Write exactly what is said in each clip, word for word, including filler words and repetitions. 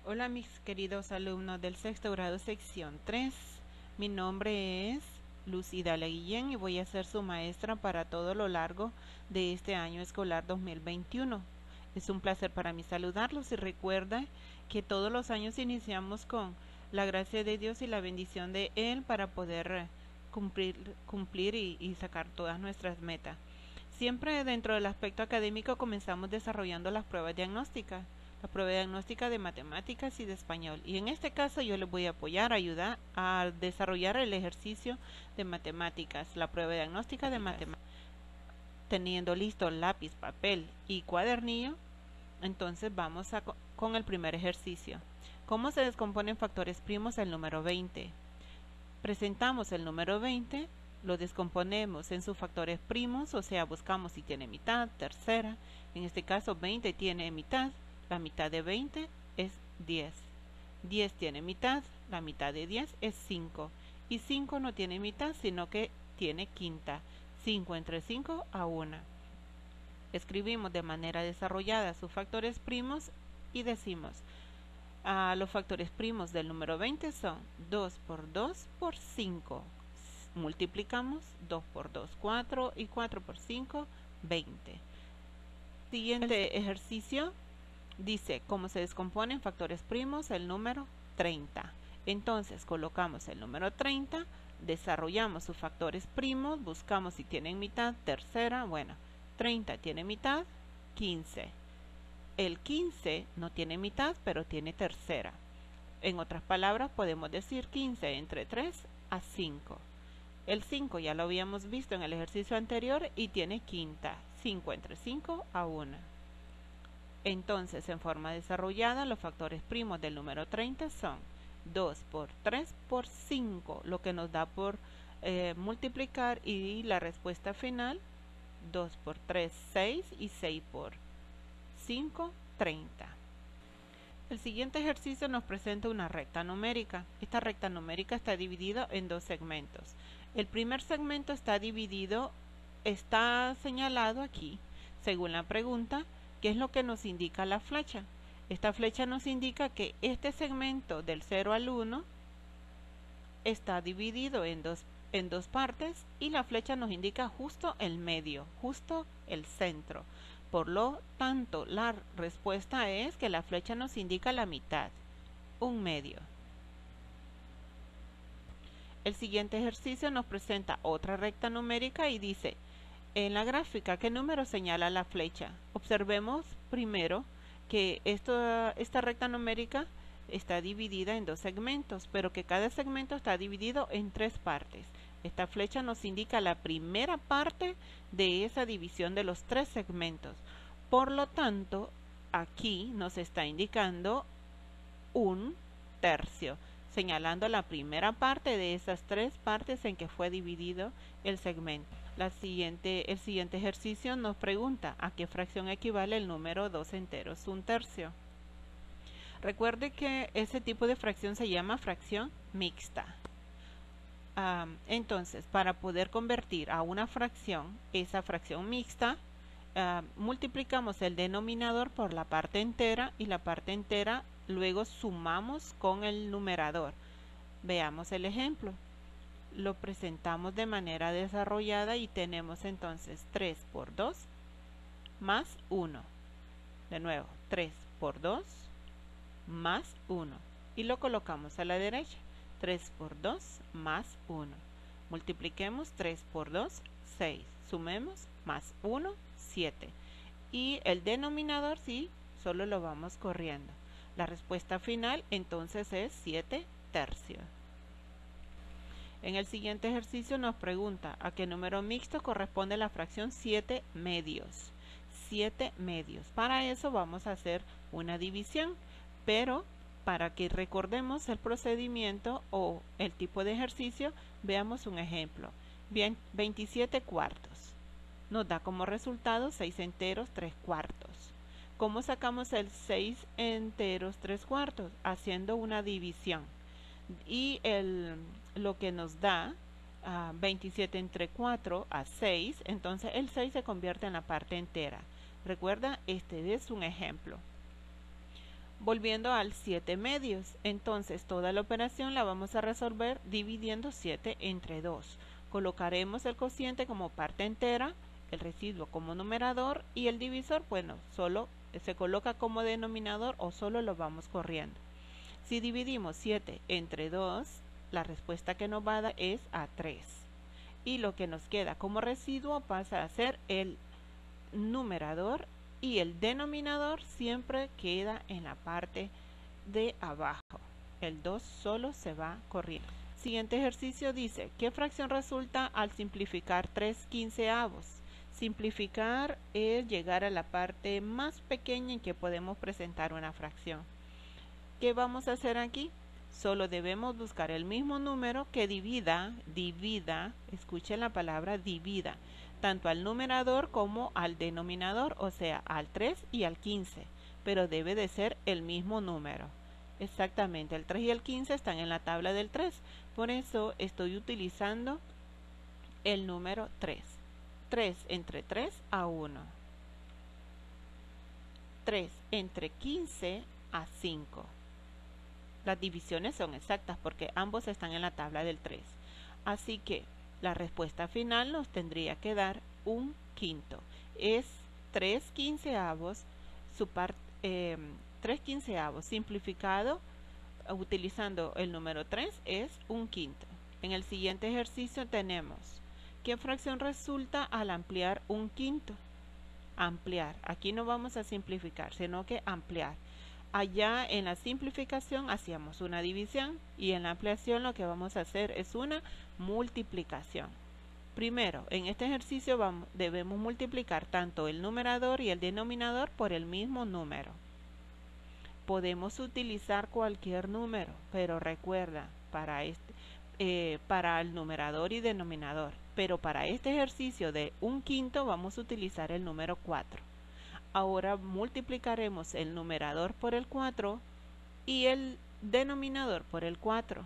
Hola mis queridos alumnos del sexto grado sección tres. Mi nombre es Lucida Guillén y voy a ser su maestra para todo lo largo de este año escolar dos mil veintiuno. Es un placer para mí saludarlos y recuerda que todos los años iniciamos con la gracia de Dios y la bendición de Él para poder cumplir, cumplir y, y sacar todas nuestras metas. Siempre dentro del aspecto académico comenzamos desarrollando las pruebas diagnósticas, la prueba diagnóstica de matemáticas y de español. Y en este caso yo les voy a apoyar, ayudar a desarrollar el ejercicio de matemáticas, la prueba diagnóstica de matemáticas. Teniendo listo lápiz, papel y cuadernillo, entonces vamos a, con el primer ejercicio. ¿Cómo se descomponen factores primos el número veinte? Presentamos el número veinte, lo descomponemos en sus factores primos, o sea, buscamos si tiene mitad, tercera. En este caso veinte tiene mitad, la mitad de veinte es diez. diez tiene mitad, la mitad de diez es cinco. Y cinco no tiene mitad, sino que tiene quinta. cinco entre cinco a uno. Escribimos de manera desarrollada sus factores primos y decimos: Uh, los factores primos del número veinte son dos por dos por cinco. Multiplicamos dos por dos, cuatro, y cuatro por cinco, veinte. Siguiente ejercicio dice cómo se descomponen factores primos el número treinta. Entonces colocamos el número treinta, desarrollamos sus factores primos, buscamos si tienen mitad, tercera. Bueno, treinta tiene mitad, quince. El quince no tiene mitad, pero tiene tercera. En otras palabras, podemos decir quince entre tres a cinco. El cinco ya lo habíamos visto en el ejercicio anterior y tiene quinta. cinco entre cinco a uno. Entonces, en forma desarrollada, los factores primos del número treinta son dos por tres por cinco, lo que nos da por eh, multiplicar, y la respuesta final, dos por tres, seis, y seis por cinco, treinta. El siguiente ejercicio nos presenta una recta numérica. Esta recta numérica está dividida en dos segmentos. El primer segmento está dividido, está señalado aquí, según la pregunta, ¿qué es lo que nos indica la flecha? Esta flecha nos indica que este segmento del cero al uno está dividido en dos, en dos partes, y la flecha nos indica justo el medio, justo el centro. Por lo tanto, la respuesta es que la flecha nos indica la mitad, un medio. El siguiente ejercicio nos presenta otra recta numérica y dice: en la gráfica, ¿qué número señala la flecha? Observemos primero que esto, esta recta numérica está dividida en dos segmentos, pero que cada segmento está dividido en tres partes. Esta flecha nos indica la primera parte de esa división de los tres segmentos. Por lo tanto, aquí nos está indicando un tercio, señalando la primera parte de esas tres partes en que fue dividido el segmento. La siguiente, el siguiente ejercicio nos pregunta: ¿a qué fracción equivale el número dos enteros un tercio? Recuerde que ese tipo de fracción se llama fracción mixta. Um, entonces, para poder convertir a una fracción, esa fracción mixta, uh, multiplicamos el denominador por la parte entera, y la parte entera luego sumamos con el numerador. Veamos el ejemplo. Lo presentamos de manera desarrollada y tenemos entonces tres por dos más uno. De nuevo, tres por dos más uno. Y lo colocamos a la derecha. tres por dos más uno. Multipliquemos tres por dos, seis. Sumemos más uno, siete. Y el denominador sí, solo lo vamos corriendo. La respuesta final entonces es siete tercios. En el siguiente ejercicio nos pregunta: ¿a qué número mixto corresponde la fracción siete medios? siete medios. Para eso vamos a hacer una división, pero para que recordemos el procedimiento o el tipo de ejercicio, veamos un ejemplo. Bien, veintisiete cuartos. Nos da como resultado seis enteros, tres cuartos. ¿Cómo sacamos el seis enteros, tres cuartos? Haciendo una división. Y el, lo que nos da uh, veintisiete entre cuatro a seis, entonces el seis se convierte en la parte entera. Recuerda, este es un ejemplo. Volviendo al siete medios, entonces toda la operación la vamos a resolver dividiendo siete entre dos. Colocaremos el cociente como parte entera, el residuo como numerador y el divisor, bueno, solo se coloca como denominador o solo lo vamos corriendo. Si dividimos siete entre dos, la respuesta que nos va a dar es a tres. Y lo que nos queda como residuo pasa a ser el numerador y el denominador siempre queda en la parte de abajo. El dos solo se va corriendo. Siguiente ejercicio dice, ¿qué fracción resulta al simplificar tres quinceavos? Simplificar es llegar a la parte más pequeña en que podemos presentar una fracción. ¿Qué vamos a hacer aquí? Solo debemos buscar el mismo número que divida, divida, escuchen la palabra divida, tanto al numerador como al denominador, o sea, al tres y al quince, pero debe de ser el mismo número. Exactamente, el tres y el quince están en la tabla del tres, por eso estoy utilizando el número tres. tres entre tres a uno. tres entre quince a cinco. Las divisiones son exactas porque ambos están en la tabla del tres. Así que la respuesta final nos tendría que dar un quinto. Es tres quinceavos, su par, eh, tres quinceavos simplificado utilizando el número tres es un quinto. En el siguiente ejercicio tenemos, ¿qué fracción resulta al ampliar un quinto? Ampliar. Aquí no vamos a simplificar, sino que ampliar. Allá en la simplificación hacíamos una división y en la ampliación lo que vamos a hacer es una multiplicación. Primero, en este ejercicio vamos, debemos multiplicar tanto el numerador y el denominador por el mismo número. Podemos utilizar cualquier número, pero recuerda, para, este, eh, para el numerador y denominador, pero para este ejercicio de un quinto vamos a utilizar el número cuatro. Ahora multiplicaremos el numerador por el cuatro y el denominador por el cuatro.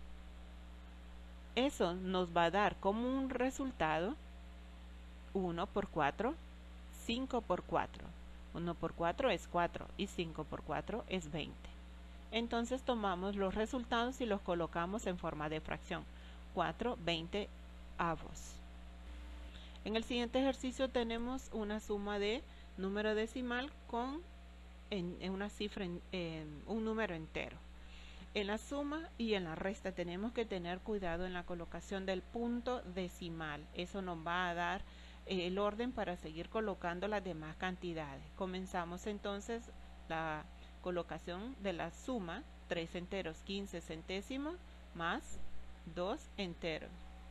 Eso nos va a dar como un resultado uno por cuatro, cinco por cuatro. uno por cuatro es cuatro y cinco por cuatro es veinte. Entonces tomamos los resultados y los colocamos en forma de fracción. cuatro veinteavos. En el siguiente ejercicio tenemos una suma de número decimal con en, en una cifra, en, en un número entero. En la suma y en la resta tenemos que tener cuidado en la colocación del punto decimal. Eso nos va a dar eh, el orden para seguir colocando las demás cantidades. Comenzamos entonces la colocación de la suma, tres enteros, quince centésimos, más dos enteros.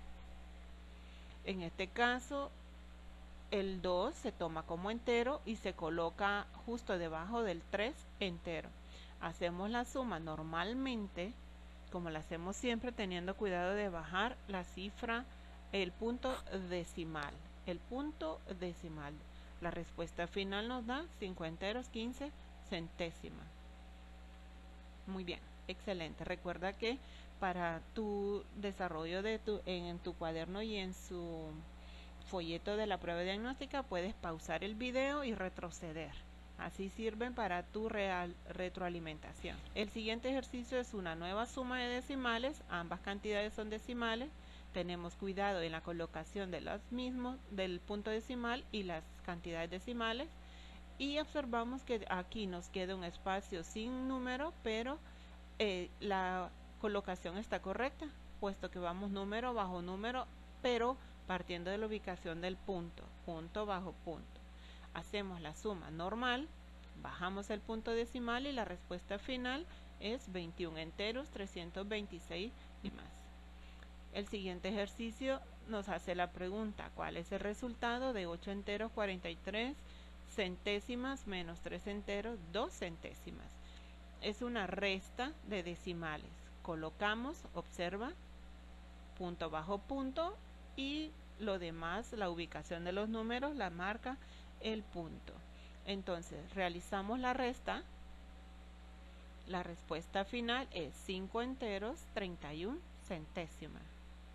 En este caso, el dos se toma como entero y se coloca justo debajo del tres entero. Hacemos la suma normalmente, como la hacemos siempre, teniendo cuidado de bajar la cifra, el punto decimal. El punto decimal. La respuesta final nos da cinco enteros, quince centésimas. Muy bien, excelente. Recuerda que para tu desarrollo de tu, en, en tu cuaderno y en su folleto de la prueba diagnóstica puedes pausar el video y retroceder. Así sirven para tu real retroalimentación. El siguiente ejercicio es una nueva suma de decimales. Ambas cantidades son decimales. Tenemos cuidado en la colocación de los mismos, del punto decimal y las cantidades decimales. Y observamos que aquí nos queda un espacio sin número, pero eh, la colocación está correcta, puesto que vamos número bajo número, pero partiendo de la ubicación del punto, punto bajo punto. Hacemos la suma normal, bajamos el punto decimal y la respuesta final es veintiún enteros, trescientos veintiséis y más. El siguiente ejercicio nos hace la pregunta, ¿cuál es el resultado de ocho enteros, cuarenta y tres centésimas menos tres enteros, dos centésimas? Es una resta de decimales. Colocamos, observa, punto bajo punto y lo demás, la ubicación de los números, la marca el punto. Entonces realizamos la resta. La respuesta final es cinco enteros, treinta y una centésimas.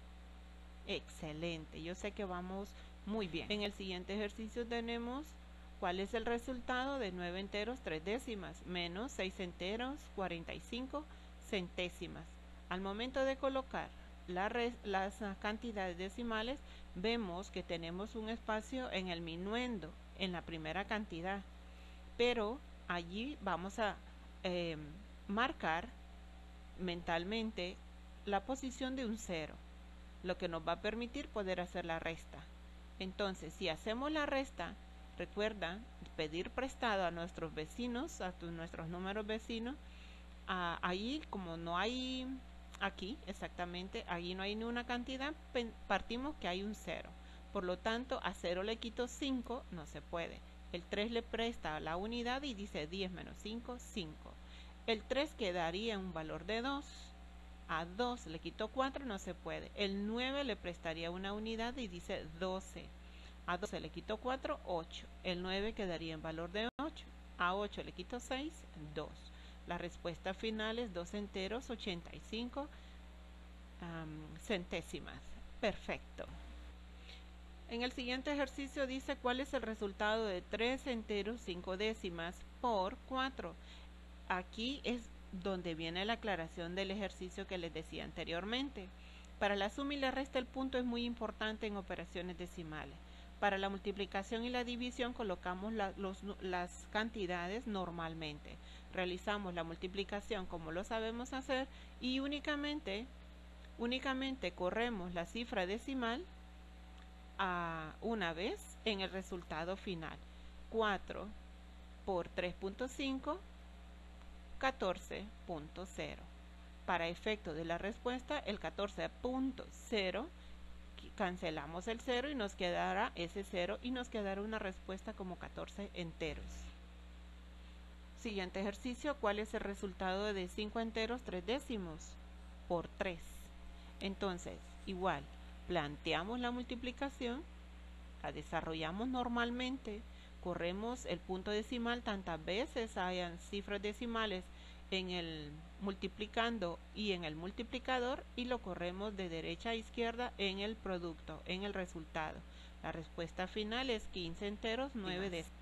Excelente, yo sé que vamos muy bien. En el siguiente ejercicio tenemos ¿Cuál es el resultado de nueve enteros tres décimas menos seis enteros cuarenta y cinco centésimas? Al momento de colocar la res, las cantidades decimales, vemos que tenemos un espacio en el minuendo, en la primera cantidad, pero allí vamos a eh, marcar mentalmente la posición de un cero, lo que nos va a permitir poder hacer la resta. Entonces, si hacemos la resta, recuerda pedir prestado a nuestros vecinos, a tu, nuestros números vecinos. A, ahí, como no hay aquí exactamente, ahí no hay ni una cantidad, partimos que hay un cero. Por lo tanto, a cero le quito cinco, no se puede. El tres le presta la unidad y dice diez menos cinco, cinco. El tres quedaría un valor de dos. A dos le quito cuatro, no se puede. El nueve le prestaría una unidad y dice doce. A doce le quito cuatro, ocho. El nueve quedaría en valor de ocho. A ocho le quito seis, dos. La respuesta final es dos enteros ochenta y cinco um, centésimas. Perfecto. En el siguiente ejercicio dice cuál es el resultado de tres enteros cinco décimas por cuatro. Aquí es donde viene la aclaración del ejercicio que les decía anteriormente. Para la suma y la resta el punto es muy importante en operaciones decimales. Para la multiplicación y la división colocamos la, los, las cantidades normalmente. Realizamos la multiplicación como lo sabemos hacer y únicamente, únicamente corremos la cifra decimal a una vez en el resultado final. cuatro por tres punto cinco, catorce punto cero. Para efecto de la respuesta, el catorce punto cero, cancelamos el cero y nos quedará ese cero y nos quedará una respuesta como catorce enteros. Siguiente ejercicio, ¿cuál es el resultado de cinco enteros tres décimos? Por tres. Entonces, igual, planteamos la multiplicación, la desarrollamos normalmente, corremos el punto decimal tantas veces hayan cifras decimales en el multiplicando y en el multiplicador y lo corremos de derecha a izquierda en el producto, en el resultado. La respuesta final es quince enteros nueve décimas.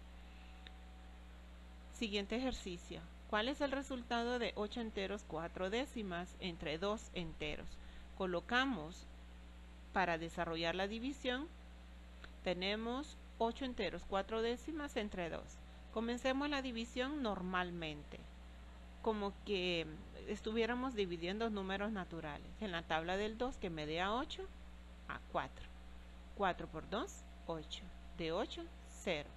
Siguiente ejercicio. ¿Cuál es el resultado de ocho enteros cuatro décimas entre dos enteros? Colocamos para desarrollar la división, tenemos ocho enteros cuatro décimas entre dos. Comencemos la división normalmente, como que estuviéramos dividiendo números naturales. En la tabla del dos que me dé a ocho, a cuatro. cuatro por dos, ocho. De ocho, cero.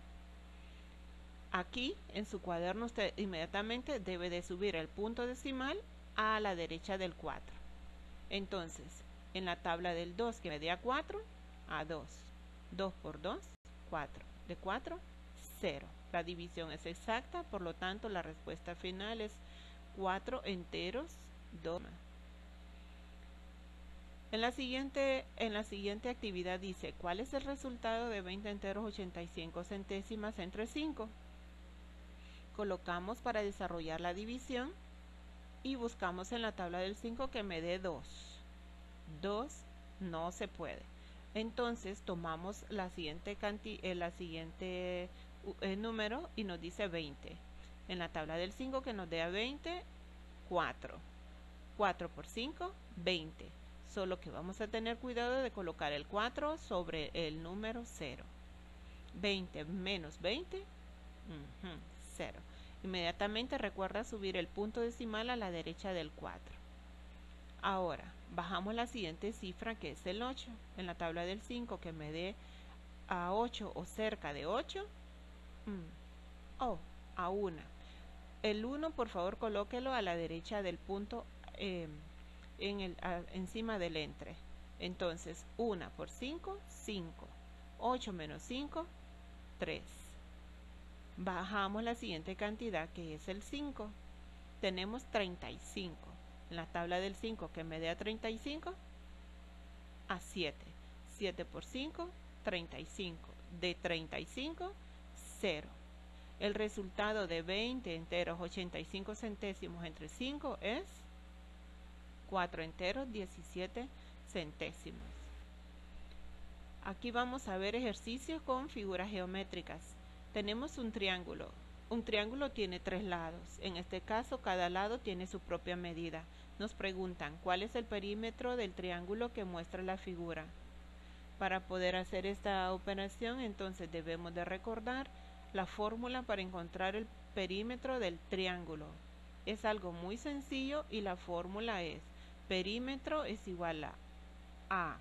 Aquí en su cuaderno usted inmediatamente debe de subir el punto decimal a la derecha del cuatro. Entonces, en la tabla del dos que me dé a cuatro, a dos. dos por dos, cuatro. De cuatro, cero. La división es exacta, por lo tanto la respuesta final es cuatro enteros dos. En la siguiente, en la siguiente actividad dice, ¿cuál es el resultado de veinte enteros ochenta y cinco centésimas entre cinco? Colocamos para desarrollar la división y buscamos en la tabla del cinco que me dé dos. dos no se puede. Entonces tomamos la siguiente, eh, la siguiente eh, número y nos dice veinte. En la tabla del cinco que nos dé a veinte, cuatro. cuatro por cinco, veinte. Solo que vamos a tener cuidado de colocar el cuatro sobre el número cero. veinte menos veinte, uh-huh, cero. Inmediatamente recuerda subir el punto decimal a la derecha del cuatro. Ahora, bajamos la siguiente cifra que es el ocho. En la tabla del cinco que me dé a ocho o cerca de ocho, mm, oh, a una. El uno, por favor, colóquelo a la derecha del punto, eh, en el, a, encima del entre. Entonces, uno por cinco, cinco. ocho menos cinco, tres. Bajamos la siguiente cantidad que es el cinco. Tenemos treinta y cinco. En la tabla del cinco que me dé a treinta y cinco, a siete. siete por cinco, treinta y cinco. De treinta y cinco, cero. El resultado de veinte enteros ochenta y cinco centésimos entre cinco es cuatro enteros diecisiete centésimos. Aquí vamos a ver ejercicios con figuras geométricas. Tenemos un triángulo. Un triángulo tiene tres lados. En este caso, cada lado tiene su propia medida. Nos preguntan, ¿cuál es el perímetro del triángulo que muestra la figura? Para poder hacer esta operación, entonces debemos de recordar la fórmula para encontrar el perímetro del triángulo. Es algo muy sencillo y la fórmula es perímetro es igual a A.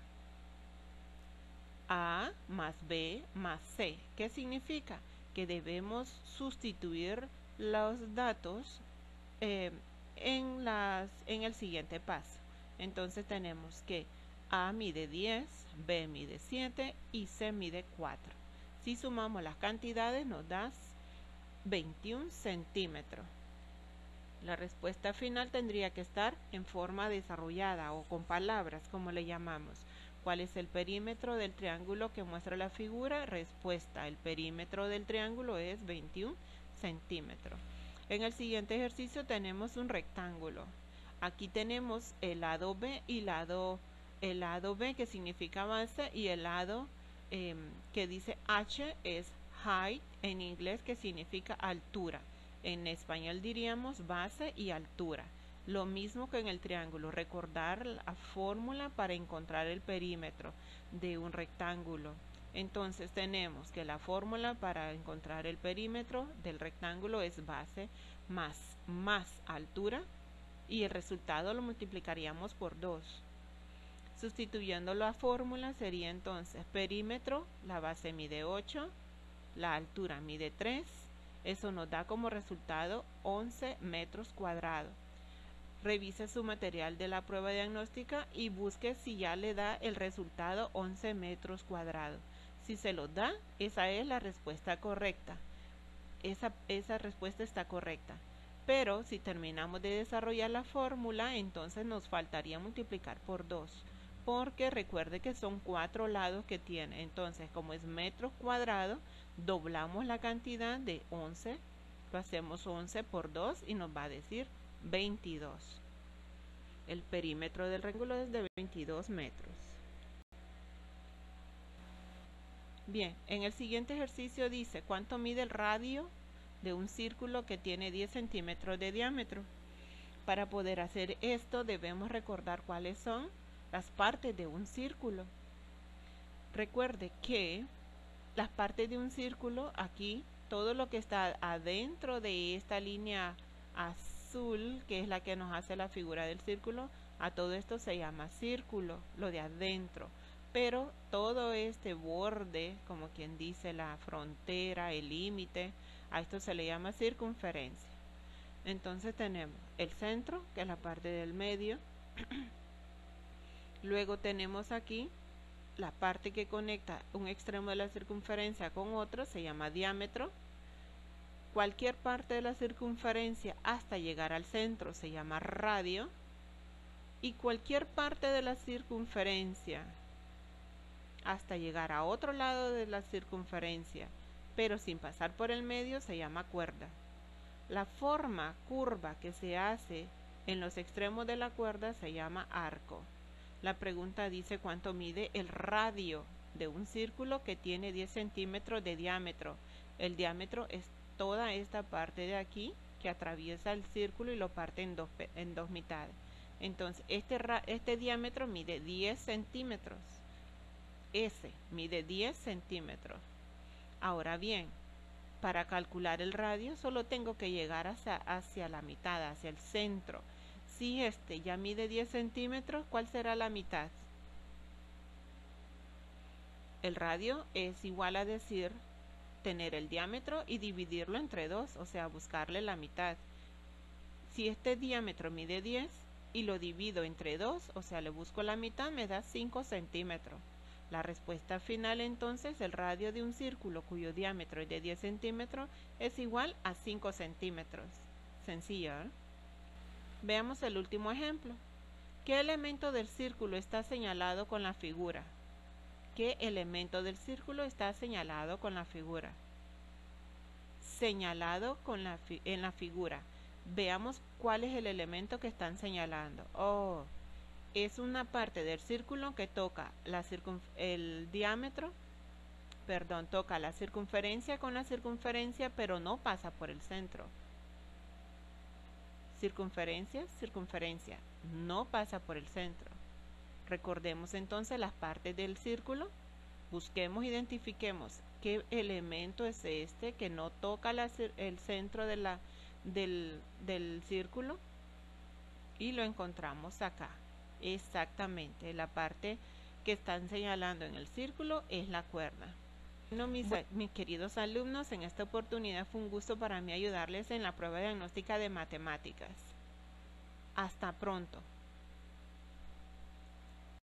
A más B más C. ¿Qué significa? Que debemos sustituir los datos eh, en, las, en el siguiente paso. Entonces tenemos que A mide diez, B mide siete y C mide cuatro. Si sumamos las cantidades nos da veintiún centímetros. La respuesta final tendría que estar en forma desarrollada o con palabras, como le llamamos. ¿Cuál es el perímetro del triángulo que muestra la figura? Respuesta, el perímetro del triángulo es veintiún centímetros. En el siguiente ejercicio tenemos un rectángulo. Aquí tenemos el lado B y lado, el lado B que significa base y el lado eh, que dice H es height en inglés que significa altura. En español diríamos base y altura. Lo mismo que en el triángulo, recordar la fórmula para encontrar el perímetro de un rectángulo. Entonces tenemos que la fórmula para encontrar el perímetro del rectángulo es base más, más altura y el resultado lo multiplicaríamos por dos. Sustituyendo la fórmula sería entonces perímetro, la base mide ocho, la altura mide tres, eso nos da como resultado once metros cuadrados. Revise su material de la prueba diagnóstica y busque si ya le da el resultado once metros cuadrados. Si se lo da, esa es la respuesta correcta. Esa, esa respuesta está correcta. Pero si terminamos de desarrollar la fórmula, entonces nos faltaría multiplicar por dos. Porque recuerde que son cuatro lados que tiene. Entonces, como es metros cuadrados, doblamos la cantidad de once. Lo hacemos once por dos y nos va a decir veintidós. El perímetro del rectángulo es de veintidós metros. Bien, en el siguiente ejercicio dice cuánto mide el radio de un círculo que tiene diez centímetros de diámetro. Para poder hacer esto debemos recordar cuáles son las partes de un círculo. Recuerde que las partes de un círculo, aquí todo lo que está adentro de esta línea azul, que es la que nos hace la figura del círculo, a todo esto se llama círculo, lo de adentro. Pero todo este borde, como quien dice la frontera, el límite, a esto se le llama circunferencia. Entonces tenemos el centro, que es la parte del medio. Luego tenemos aquí la parte que conecta un extremo de la circunferencia con otro, se llama diámetro. Cualquier parte de la circunferencia hasta llegar al centro se llama radio. Y cualquier parte de la circunferencia hasta llegar a otro lado de la circunferencia, pero sin pasar por el medio, se llama cuerda. La forma curva que se hace en los extremos de la cuerda se llama arco. La pregunta dice cuánto mide el radio de un círculo que tiene diez centímetros de diámetro. El diámetro es toda esta parte de aquí que atraviesa el círculo y lo parte en dos, en dos mitades. Entonces este, este diámetro mide diez centímetros. S mide diez centímetros. Ahora bien, para calcular el radio solo tengo que llegar hacia, hacia la mitad, hacia el centro. Si este ya mide diez centímetros, ¿cuál será la mitad? El radio es igual a decir tener el diámetro y dividirlo entre dos, o sea, buscarle la mitad. Si este diámetro mide diez y lo divido entre dos, o sea, le busco la mitad, me da cinco centímetros. La respuesta final entonces, el radio de un círculo cuyo diámetro es de diez centímetros es igual a cinco centímetros. Sencillo, ¿eh? Veamos el último ejemplo. ¿Qué elemento del círculo está señalado con la figura? ¿Qué elemento del círculo está señalado con la figura? Señalado con la fi- en la figura. Veamos cuál es el elemento que están señalando. Oh, es una parte del círculo que toca la circun- el diámetro perdón, toca la circunferencia con la circunferencia, pero no pasa por el centro. Circunferencia, circunferencia, no pasa por el centro. Recordemos entonces las partes del círculo. Busquemos, identifiquemos qué elemento es este que no toca la, el centro de la, del, del círculo, y lo encontramos acá. Exactamente, la parte que están señalando en el círculo es la cuerda. Bueno, mis, mis queridos alumnos, en esta oportunidad fue un gusto para mí ayudarles en la prueba diagnóstica de matemáticas. Hasta pronto.